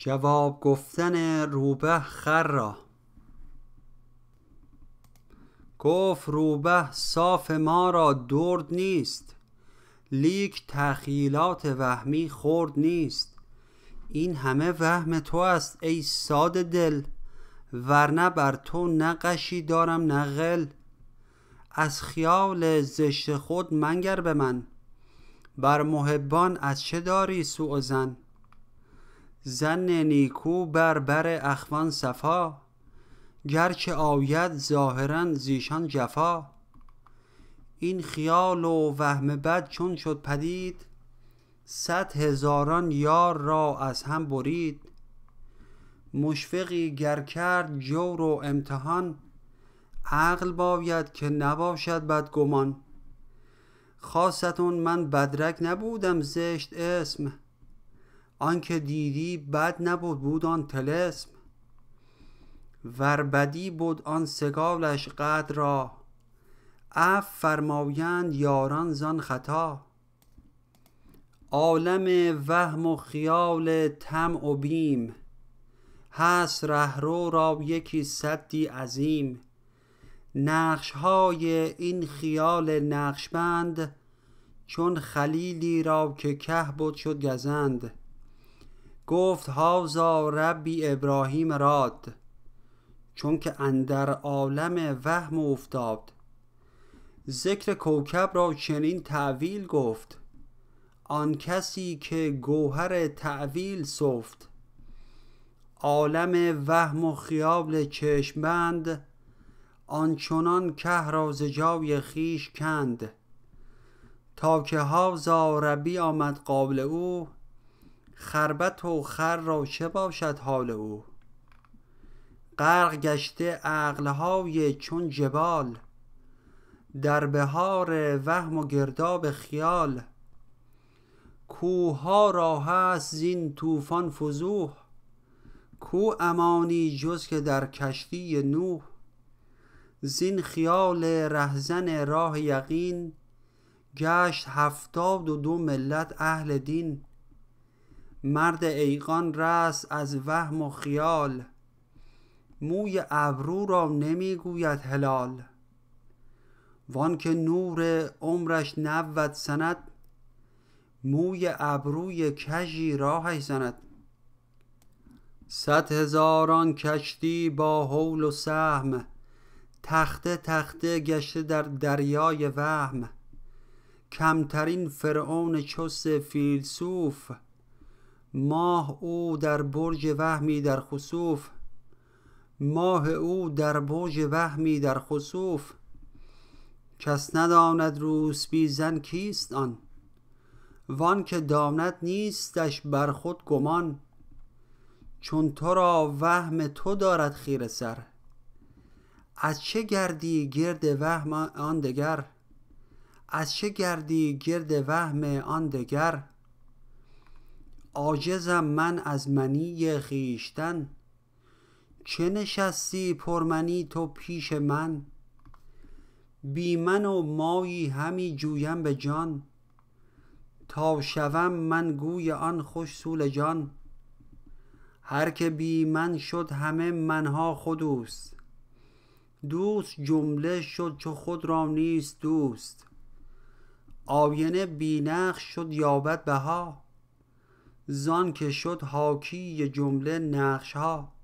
جواب گفتن روبه خر را. گفت روبه صاف ما را درد نیست، لیک تخیلات وهمی خرد نیست. این همه وهم تو است ای ساده دل، ورنه بر تو نه غشی دارم نه غل. از خیال زشت خود منگر به من، بر محبان از چه داری سوء ظن. ظن نیکو بر اخوان صفا، گرچه آید ظاهرا زیشان جفا. این خیال و وهم بد چون شد پدید، 100,000 یار را از هم برید. مشفقی گر کرد جور و امتحان، عقل باید که نباشد بدگمان. خاصتون من بدرک نبودم زشت اسم، آنکه دیدی بد نبود بود آن طلسم. ور بدی بود آن سگالش قدر را، عفو فرمایند یاران زان خطا. عالم وهم و خیال طمع و بیم، هست رهرو را یکی سدی عظیم. نقش های این خیال نقشبند، چون خلیلی را که که بود شد گزند. گفت هازا ربی ابراهیم راد، چون که اندر عالم وهم افتاد. ذکر کوکب را چنین تأویل گفت، آن کسی که گوهر تأویل سفت. عالم وهم و خیال چشمبند، آنچنان که را ز جای خویش کند. تا که هازا ربی آمد قابل او، خربت و خر را چه باشد حال او. غرق گشته عقلهای چون جبال، در بحار وهم و گرداب خیال. کوه ها را هست زین طوفان فضوح، کو امانی جز که در کشتی نوح. زین خیال رهزن راه یقین، گشت 72 ملت اهل دین. مرد ایقان رست از وهم و خیال، موی ابرو را نمی گوید هلال. وان که نور عمرش 90 سنت، موی ابروی کژی راهش زند. 100,000 کشتی با هول و سهم، تخته تخته گشته در دریای وهم. کمترین فرعون چست فیلسوف، ماه او در برج وهمی در خسوف. ماه او در برج وهمی در خسوف، کس نداند روسبیزن کیست آن. وان که داند نیستش بر خود گمان، چون تو را وهم تو دارد خیره سر. از چه گردی گرد وهم آن دگر، از چه گردی گرد وهم آن دگر. عاجزم من از منی خویشتن، چه نشستی پرمنی تو پیش من. بی من و مایی همی جویم به جان، تا شوم من گوی آن خوش سول جان. هر که بی من شد همه منها خودوست، دوست جمله شد چو خود را نیست دوست. آینه بی نقش شد یابد بها، زان که شد حاکی جمله نقش ها.